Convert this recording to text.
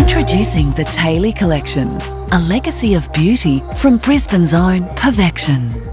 Introducing the Taylor Collection, a legacy of beauty from Brisbane's own Perfection.